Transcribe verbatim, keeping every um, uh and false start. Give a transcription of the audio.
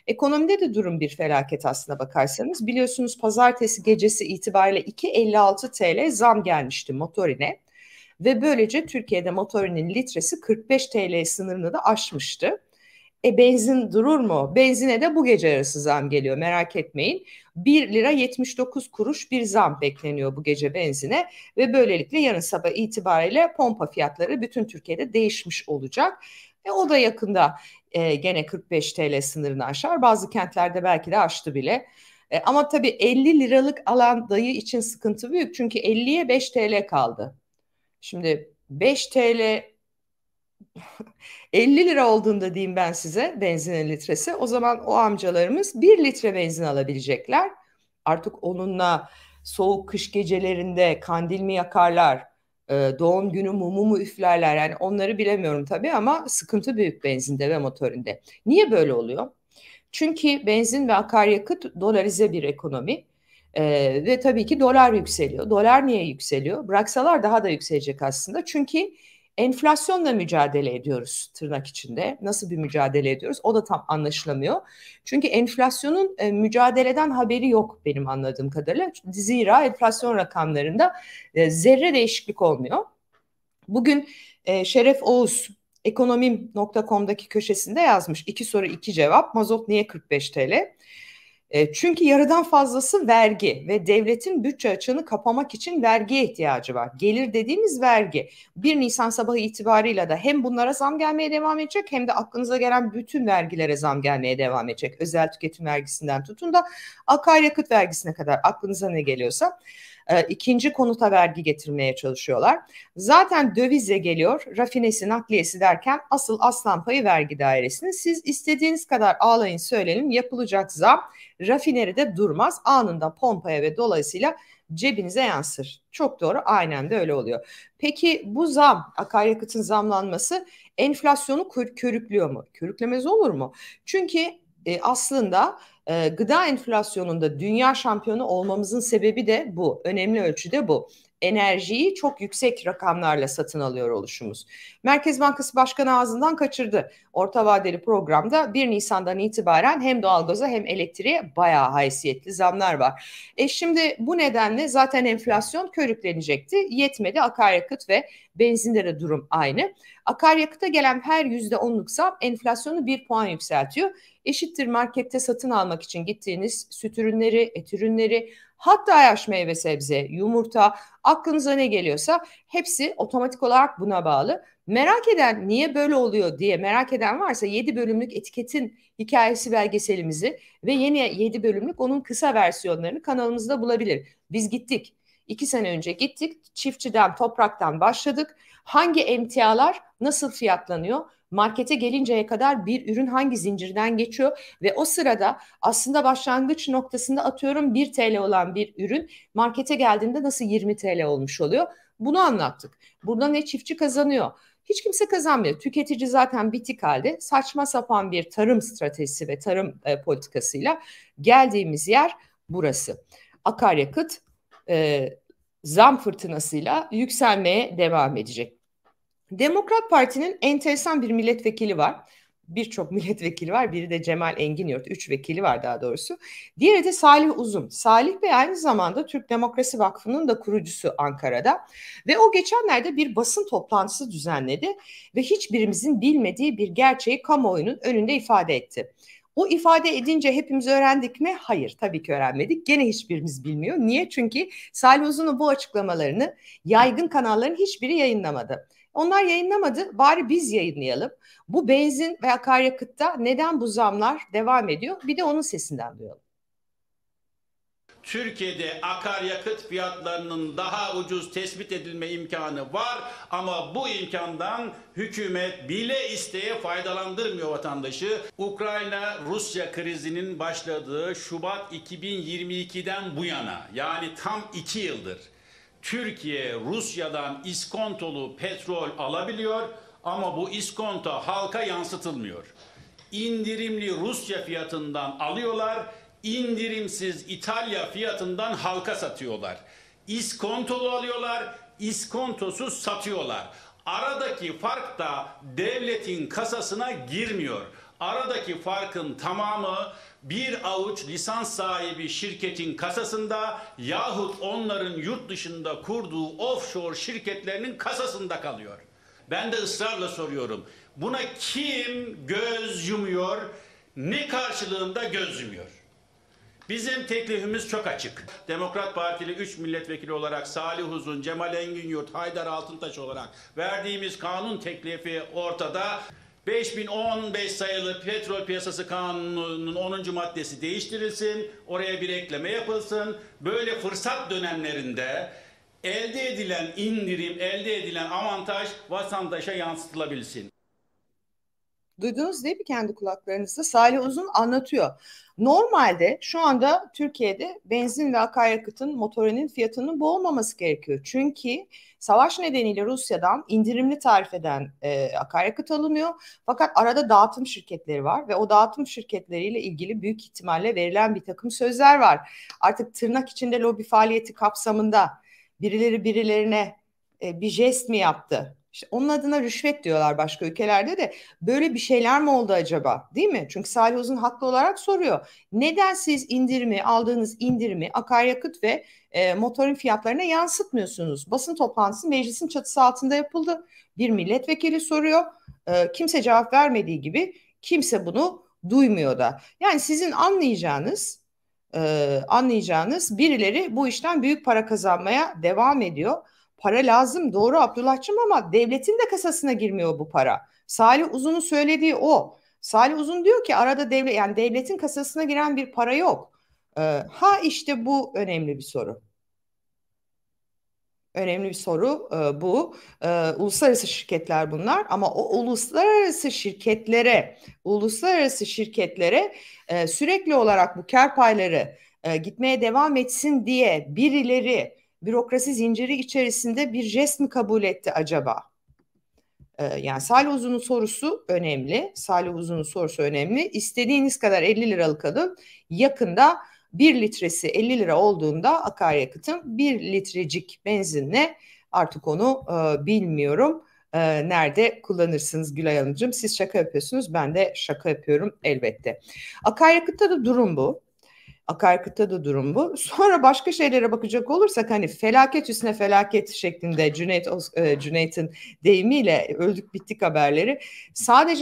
Ekonomide de durum bir felaket aslına bakarsanız. Biliyorsunuz pazartesi gecesi itibariyle iki elli altı T L zam gelmişti motorine. Ve böylece Türkiye'de motorinin litresi kırk beş T L sınırını da aşmıştı. E benzin durur mu? Benzine de bu gece yarısı zam geliyor, merak etmeyin. bir lira yetmiş dokuz kuruş bir zam bekleniyor bu gece benzine ve böylelikle yarın sabah itibariyle pompa fiyatları bütün Türkiye'de değişmiş olacak. E o da yakında e, gene kırk beş T L sınırını aşar. Bazı kentlerde belki de aştı bile. E, ama tabii elli liralık alan dayı için sıkıntı büyük çünkü elliye beş T L kaldı. Şimdi beş T L elli lira olduğunda diyeyim ben size benzinin litresi. O zaman o amcalarımız bir litre benzin alabilecekler. Artık onunla soğuk kış gecelerinde kandil mi yakarlar, e, doğum günü mumu mu üflerler? Yani onları bilemiyorum tabii ama sıkıntı büyük benzinde ve motorinde. Niye böyle oluyor? Çünkü benzin ve akaryakıt dolarize bir ekonomi. Ee, ve tabii ki dolar yükseliyor. Dolar niye yükseliyor? Bıraksalar daha da yükselecek aslında. Çünkü enflasyonla mücadele ediyoruz tırnak içinde. Nasıl bir mücadele ediyoruz? O da tam anlaşılamıyor. Çünkü enflasyonun e, mücadeleden haberi yok benim anladığım kadarıyla. Zira enflasyon rakamlarında e, zerre değişiklik olmuyor. Bugün e, Şeref Oğuz ekonomim nokta com'daki köşesinde yazmış. İki soru iki cevap. Mazot niye kırk beş T L? E, çünkü yarıdan fazlası vergi ve devletin bütçe açığını kapamak için vergiye ihtiyacı var. Gelir dediğimiz vergi. bir Nisan sabahı itibarıyla da hem bunlara zam gelmeye devam edecek hem de aklınıza gelen bütün vergilere zam gelmeye devam edecek. Özel tüketim vergisinden tutun da akaryakıt vergisine kadar aklınıza ne geliyorsa. E, ikinci konuta vergi getirmeye çalışıyorlar. Zaten dövize geliyor, rafinesi, nakliyesi derken asıl aslan payı vergi dairesinin. Siz istediğiniz kadar ağlayın söyleyin, yapılacak zam rafineride durmaz. Anında pompaya ve dolayısıyla cebinize yansır. Çok doğru, aynen de öyle oluyor. Peki bu zam, akaryakıtın zamlanması enflasyonu körüklüyor mu? Körüklemez olur mu? Çünkü e, aslında e, gıda enflasyonunda dünya şampiyonu olmamızın sebebi de bu. Önemli ölçüde bu. Enerjiyi çok yüksek rakamlarla satın alıyor oluşumuz. Merkez Bankası Başkanı ağzından kaçırdı. Orta vadeli programda bir Nisan'dan itibaren hem doğalgaza hem elektriğe bayağı haysiyetli zamlar var. E şimdi bu nedenle zaten enflasyon körüklenecekti. Yetmedi, akaryakıt ve benzinde de durum aynı. Akaryakıta gelen her yüzde onluk zam enflasyonu bir puan yükseltiyor. Eşittir markette satın almak için gittiğiniz süt ürünleri, et ürünleri, hatta yaş meyve sebze, yumurta, aklınıza ne geliyorsa hepsi otomatik olarak buna bağlı. Merak eden niye böyle oluyor diye merak eden varsa yedi bölümlük etiketin hikayesi belgeselimizi ve yeni yedi bölümlük onun kısa versiyonlarını kanalımızda bulabilir. Biz gittik. iki sene önce gittik. Çiftçiden, topraktan başladık. Hangi emtialar nasıl fiyatlanıyor? Markete gelinceye kadar bir ürün hangi zincirden geçiyor ve o sırada aslında başlangıç noktasında atıyorum bir T L olan bir ürün markete geldiğinde nasıl yirmi T L olmuş oluyor? Bunu anlattık. Burada ne çiftçi kazanıyor? Hiç kimse kazanmıyor. Tüketici zaten bitik halde. Saçma sapan bir tarım stratejisi ve tarım e, politikasıyla geldiğimiz yer burası. Akaryakıt e, zam fırtınasıyla yükselmeye devam edecek. Demokrat Parti'nin enteresan bir milletvekili var. Birçok milletvekili var. Biri de Cemal Engin-Yurt. Üç vekili var daha doğrusu. Diğeri de Salih Uzun. Salih Bey aynı zamanda Türk Demokrasi Vakfı'nın da kurucusu Ankara'da. Ve o geçenlerde bir basın toplantısı düzenledi. Ve hiçbirimizin bilmediği bir gerçeği kamuoyunun önünde ifade etti. O ifade edince hepimiz öğrendik mi? Hayır, tabii ki öğrenmedik. Gene hiçbirimiz bilmiyor. Niye? Çünkü Salih Uzun'un bu açıklamalarını yaygın kanalların hiçbiri yayınlamadı. Onlar yayınlamadı, bari biz yayınlayalım. Bu benzin ve akaryakıtta neden bu zamlar devam ediyor? Bir de onun sesinden duyalım. Türkiye'de akaryakıt fiyatlarının daha ucuz tespit edilme imkanı var ama bu imkandan hükümet bile isteye faydalandırmıyor vatandaşı. Ukrayna-Rusya krizinin başladığı Şubat iki bin yirmi ikiden bu yana, yani tam iki yıldır Türkiye Rusya'dan iskontolu petrol alabiliyor ama bu iskonto halka yansıtılmıyor. İndirimli Rusya fiyatından alıyorlar, indirimsiz İtalya fiyatından halka satıyorlar. İskontolu alıyorlar, iskontosuz satıyorlar. Aradaki fark da devletin kasasına girmiyor. Aradaki farkın tamamı bir avuç lisans sahibi şirketin kasasında yahut onların yurt dışında kurduğu offshore şirketlerinin kasasında kalıyor. Ben de ısrarla soruyorum. Buna kim göz yumuyor, ne karşılığında göz yumuyor? Bizim teklifimiz çok açık. Demokrat Partili üç milletvekili olarak Salih Uzun, Cemal Engin-Yurt, Haydar Altıntaş olarak verdiğimiz kanun teklifi ortada. beş bin on beş sayılı Petrol Piyasası Kanunu'nun onuncu maddesi değiştirilsin. Oraya bir ekleme yapılsın. Böyle fırsat dönemlerinde elde edilen indirim, elde edilen avantaj vatandaşa yansıtılabilsin. Duydunuz değil mi kendi kulaklarınızda? Salih Uzun anlatıyor. Normalde şu anda Türkiye'de benzin ve akaryakıtın motorinin fiyatının bu olmaması gerekiyor. Çünkü savaş nedeniyle Rusya'dan indirimli tarif eden e, akaryakıt alınıyor. Fakat arada dağıtım şirketleri var ve o dağıtım şirketleriyle ilgili büyük ihtimalle verilen bir takım sözler var. Artık tırnak içinde lobi faaliyeti kapsamında birileri birilerine e, bir jest mi yaptı? İşte onun adına rüşvet diyorlar başka ülkelerde de. Böyle bir şeyler mi oldu acaba? Değil mi? Çünkü Salih Uzun haklı olarak soruyor. Neden siz indirimi, aldığınız indirimi akaryakıt ve e, motorun fiyatlarına yansıtmıyorsunuz? Basın toplantısı meclisin çatısı altında yapıldı. Bir milletvekili soruyor. E, kimse cevap vermediği gibi kimse bunu duymuyor da. Yani sizin anlayacağınız e, anlayacağınız birileri bu işten büyük para kazanmaya devam ediyor. Para lazım doğru Abdullah'cığım ama devletin de kasasına girmiyor bu para. Salih Uzun'un söylediği o. Salih Uzun diyor ki arada devlet yani devletin kasasına giren bir para yok. Ee, ha işte bu önemli bir soru. Önemli bir soru e, bu. E, uluslararası şirketler bunlar ama o uluslararası şirketlere, uluslararası şirketlere e, sürekli olarak bu kar payları e, gitmeye devam etsin diye birileri bürokrasi zinciri içerisinde bir jest mi kabul etti acaba? Ee, yani Salih Uzun'un sorusu önemli. Salih Uzun'un sorusu önemli. İstediğiniz kadar elli liralık alın. Yakında bir litresi elli lira olduğunda akaryakıtın bir litrecik benzinle artık onu e, bilmiyorum. E, nerede kullanırsınız Gülay Hanımcığım? Siz şaka yapıyorsunuz. Ben de şaka yapıyorum elbette. Akaryakıtta da durum bu. Akaryakıtta da durum bu. Sonra başka şeylere bakacak olursak hani felaket üstüne felaket şeklinde Cüneyt, e, Cüneyt'in deyimiyle öldük bittik haberleri sadece